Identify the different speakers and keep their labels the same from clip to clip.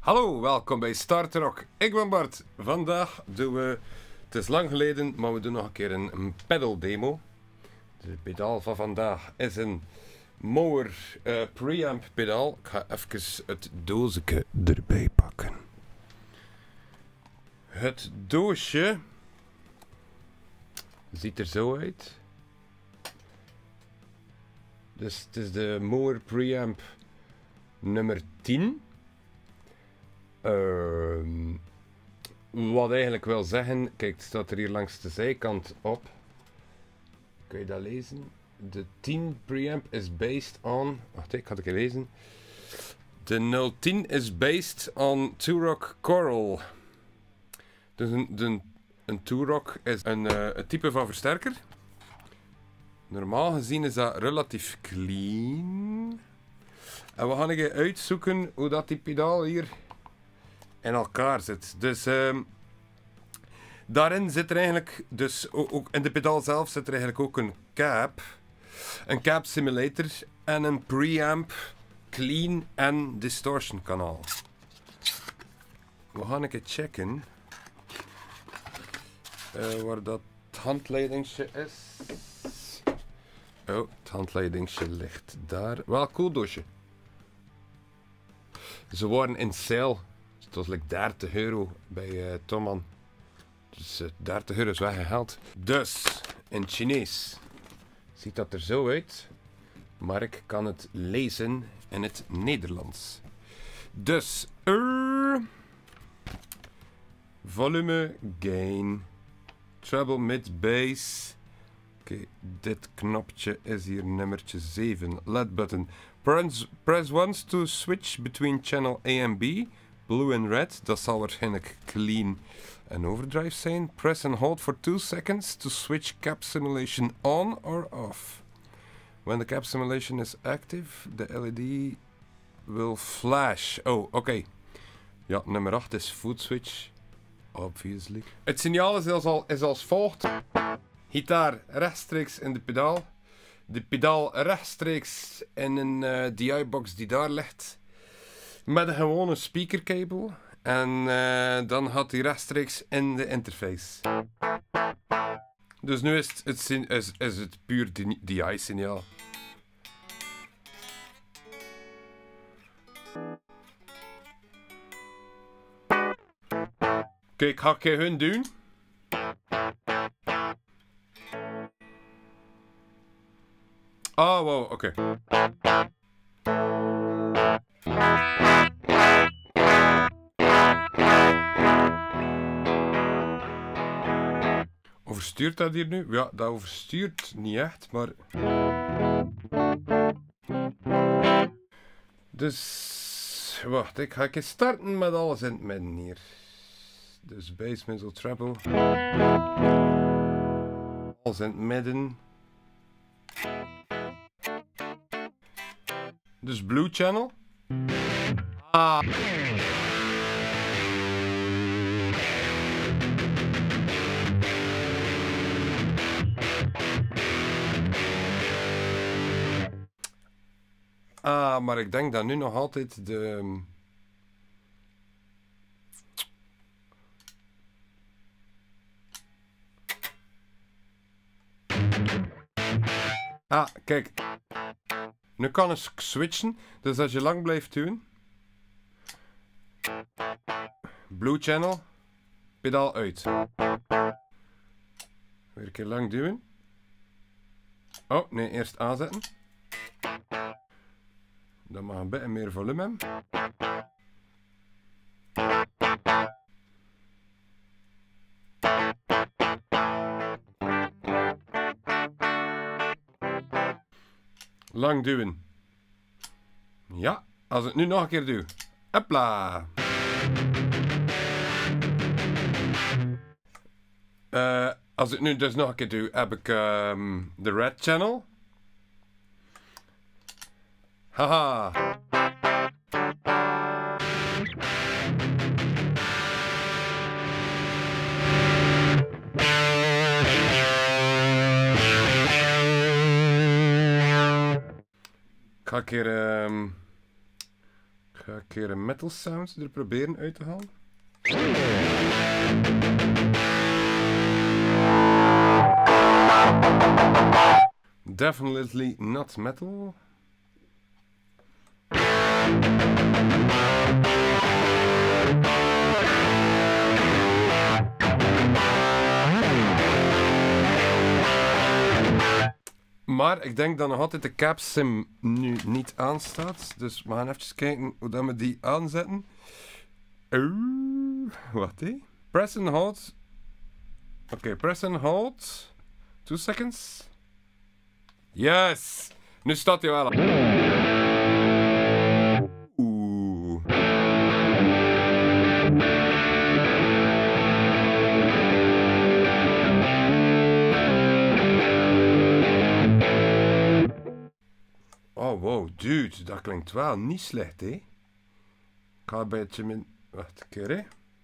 Speaker 1: Hallo, welkom bij Start Rock. Ik ben Bart. Vandaag doen we, het is lang geleden, maar we doen nog een keer een pedal demo. De pedaal van vandaag is een Mower preamp pedaal. Ik ga even het doosje erbij pakken. Het doosje ziet er zo uit. Dus het is de Mower preamp nummer 10. Wat eigenlijk wil zeggen, kijk, het staat er hier langs de zijkant op. Kun je dat lezen? De 10 preamp is based on. Wacht, ik ga het even lezen. De 010 is based on Two-Rock Coral. Dus een Two-Rock is een type van versterker. Normaal gezien is dat relatief clean. En we gaan even uitzoeken hoe dat die pedaal hier in elkaar zit. Dus daarin zit er eigenlijk, dus ook in de pedaal zelf zit er eigenlijk ook een cap simulator en een preamp clean en distortion kanaal. We gaan even checken waar dat handleidingje is. Oh, het handleidingje ligt daar. Wel cool doosje. Ze waren in sale. Het was like 30 euro bij Thomann. Dus 30 euro is weggehaald. Dus, in Chinees ziet dat er zo uit. Maar ik kan het lezen in het Nederlands. Dus, volume, gain, treble, mid, bass. Oké, dit knopje is hier nummertje 7. LED button. Press once to switch between channel A en B. Blue and red, dat zal waarschijnlijk clean en overdrive zijn. Press and hold for 2 seconds to switch cap simulation on or off. When the cap simulation is active, the LED will flash. Oh, oké. Ja, nummer 8 is foot switch. Obviously. Het signaal is als volgt. Gitaar rechtstreeks in de pedaal. De pedaal rechtstreeks in een DI-box die daar ligt. Met een gewone speakerkabel. En dan gaat hij rechtstreeks in de interface. Dus nu is het puur DI-signaal. Kijk, ga ik hun doen. Oh, wow, oké. Overstuurt dat hier nu? Ja, dat overstuurt niet echt, maar... Dus... Wacht, ik ga eens starten met alles in het midden hier. Dus bass, middle, treble. Alles in het midden. Dus blue channel. Ah. Ah, maar ik denk dat nu nog altijd de... Ah, kijk. Nu kan ik switchen, dus als je lang blijft duwen. Blue channel. Pedaal uit. Weer een keer lang duwen. Oh, nee, eerst aanzetten. Dan mag een beetje meer volume hebben. Lang duwen. Ja, als ik nu nog een keer doe. Hopla. Als ik nu dus nog een keer doe, heb ik de red channel. Haha. Ga ik hier Ga ik een keer een metal sound er proberen uit te halen. Definitely not metal. Maar ik denk dat nog altijd de capsim nu niet aanstaat. Dus we gaan even kijken hoe dat we die aanzetten. Wat hé? Press and hold. Oké, press and hold. 2 seconds. Yes! Nu staat hij wel. Oeh. Oh wow, dude, dat klinkt wel niet slecht, hè? Ik ga een beetje min... Wacht een keer, hè?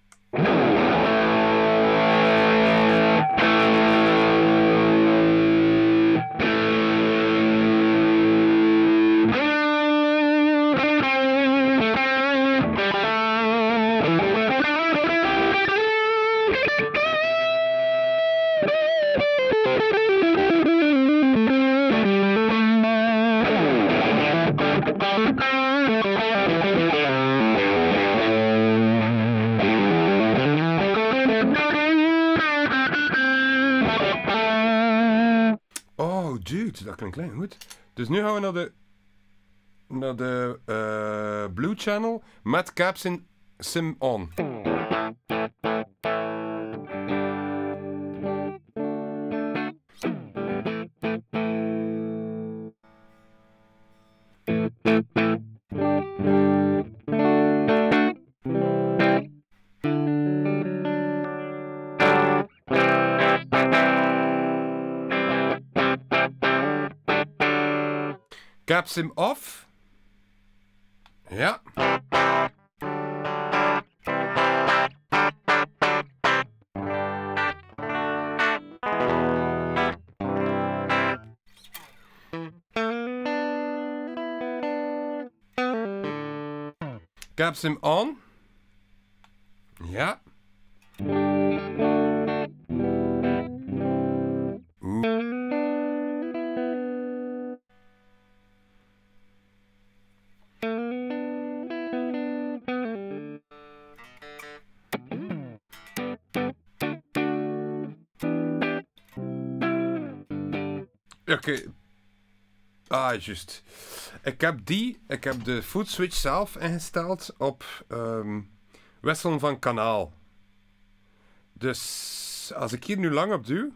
Speaker 1: Oh, dude, dat klinkt klein goed. Dus nu gaan we naar de Blue Channel met capsim on. Capsim off. Ja. Capsim on. Ja. Oké. Ah, juist. Ik heb de foot switch zelf ingesteld op wisselen van kanaal. Dus als ik hier nu lang op duw,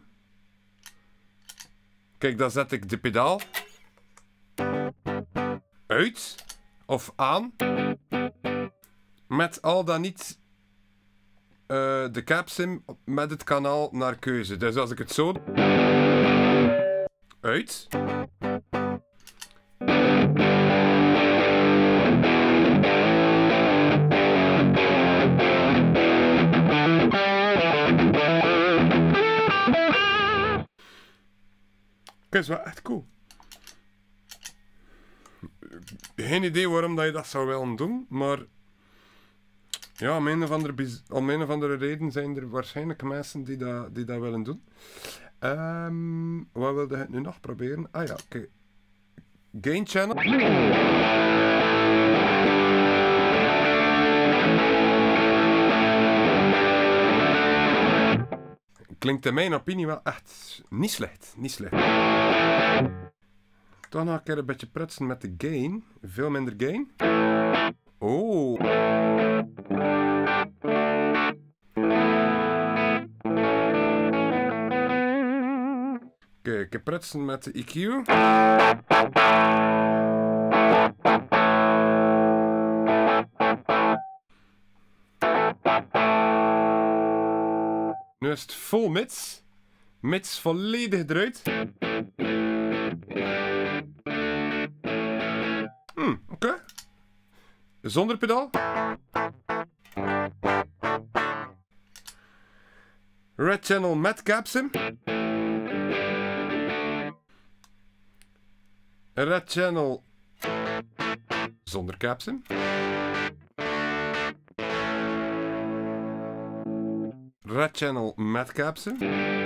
Speaker 1: kijk, dan zet ik de pedaal uit of aan, met al dan niet de capsim met het kanaal naar keuze. Dus als ik het zo uit. Dat is wel echt cool. Geen idee waarom dat je dat zou willen doen, maar ja, om een of andere reden zijn er waarschijnlijk mensen die dat willen doen. Wat wilde ik nu nog proberen? Ah ja, oké. Gain channel. Klinkt in mijn opinie wel echt niet slecht. Niet slecht. Dan ga ik er een beetje prutsen met de gain. Veel minder gain. Oh. Kijk, prutsen met de EQ. Nu is het vol mits. Mits volledig eruit. Oké. Zonder pedaal. Red channel met capsim. Red channel zonder capsim. Red Channel met capsen.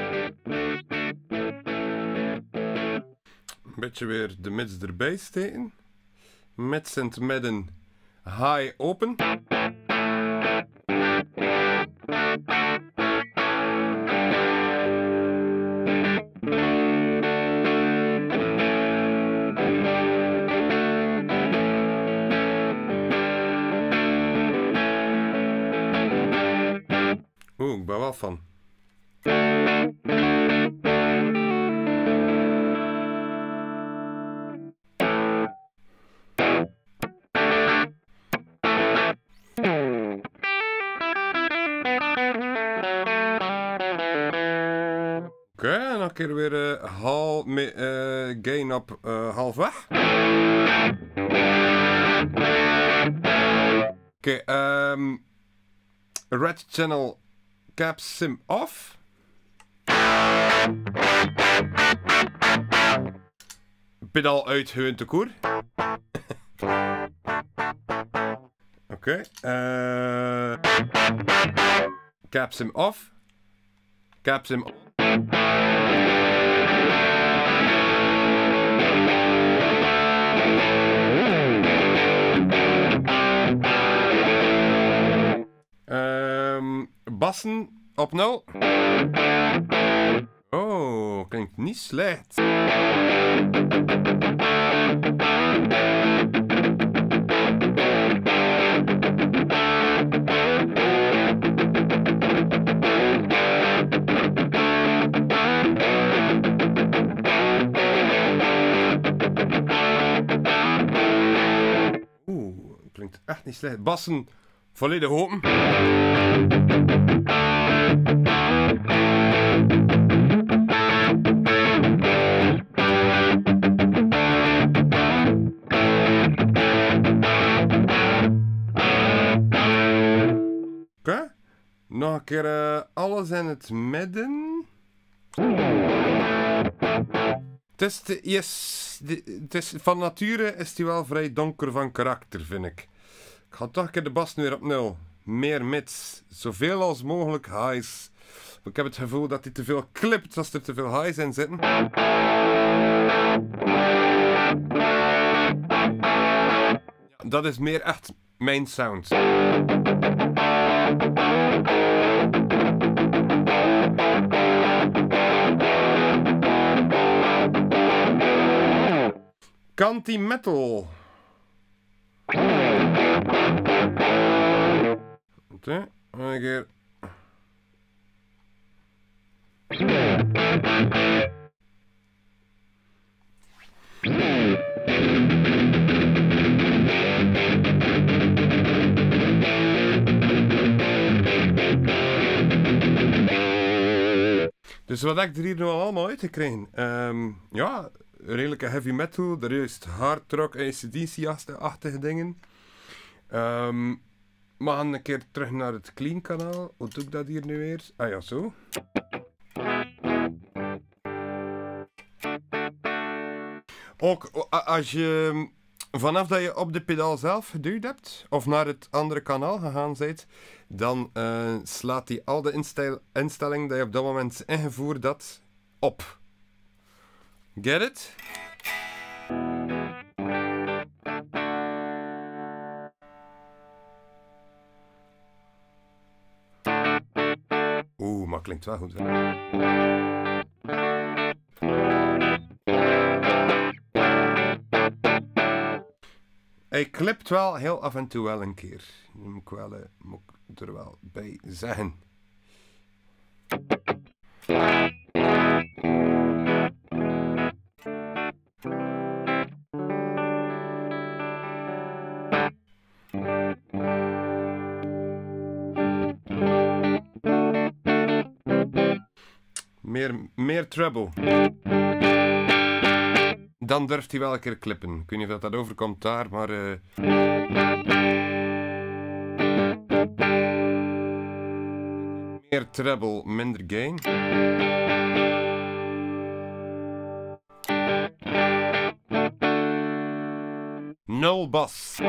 Speaker 1: Een beetje weer de mids erbij steken. Mids in het midden high open. Oeh, ik ben wel van. Oké, en dan een keer weer gain op halfweg. Oké, Red Channel cap sim off. Pedaal uit hun te koer. Oké, cap sim off. Cap sim on. Bassen op 0. Oh, klinkt niet slecht. Oeh, klinkt echt niet slecht. Bassen volledig open. Oké. Nog een keer alles in het midden. Het is van nature is die wel vrij donker van karakter, vind ik. Ik ga toch een keer de bas weer op 0. Meer mids. Zoveel als mogelijk highs. Ik heb het gevoel dat hij te veel klipt als er te veel highs in zitten. Dat is meer echt mijn sound. Canty metal. Oké, een keer. Dus wat heb ik er hier nu allemaal uitgekregen? Ja, redelijke heavy metal, er is hard rock, AC/DC-achtige dingen. We gaan een keer terug naar het clean kanaal. Hoe doe ik dat hier nu weer? Ah ja, zo. Ook als je vanaf dat je op de pedaal zelf geduwd hebt, of naar het andere kanaal gegaan bent, dan slaat hij al de instellingen die je op dat moment ingevoerd had op. Get it? Oeh, maar klinkt wel goed. Hij klipt wel heel af en toe wel een keer. Moet ik er wel bij zeggen. Meer treble. Dan durft hij wel een keer klippen. Ik weet niet of dat overkomt daar, maar... Meer treble, minder gain. Nul bas.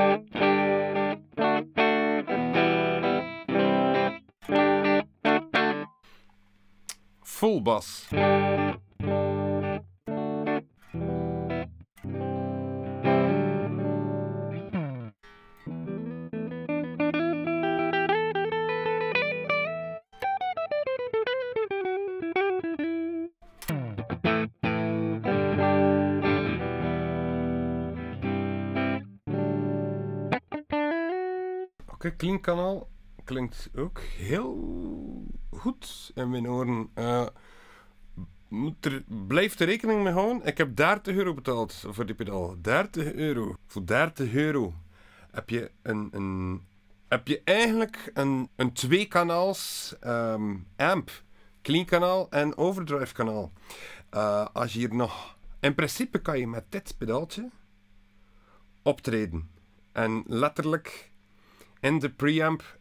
Speaker 1: full bas. Oké, clean kanaal klinkt ook heel goed in mijn oren. Blijf er rekening mee houden. Ik heb €30 betaald voor die pedaal. €30. Voor €30 heb je heb je eigenlijk een tweekanaals amp. Clean kanaal en overdrive kanaal. Als je hier nog... In principe kan je met dit pedaaltje optreden. En letterlijk... in de preamp,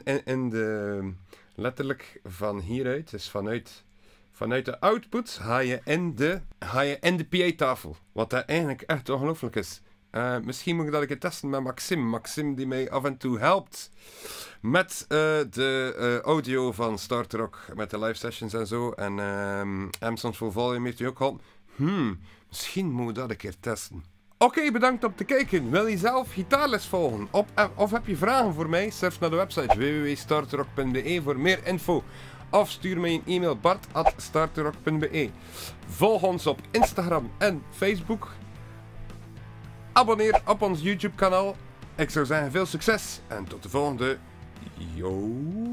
Speaker 1: letterlijk van hieruit, dus vanuit de output, ga je in de PA-tafel. Wat dat eigenlijk echt ongelooflijk is. Misschien moet ik dat een keer testen met Maxime. Maxime die mij af en toe helpt met de audio van Star Trek, met de live sessions en zo. En Amazon Full Volume heeft hij ook geholpen. Misschien moet ik dat een keer testen. Oké, bedankt om te kijken. Wil je zelf gitaarles volgen? Of heb je vragen voor mij? Surf naar de website www.starterrock.be voor meer info. Of stuur mij een e-mail bart@starterrock.be. Volg ons op Instagram en Facebook. Abonneer op ons YouTube kanaal. Ik zou zeggen veel succes en tot de volgende. Yo.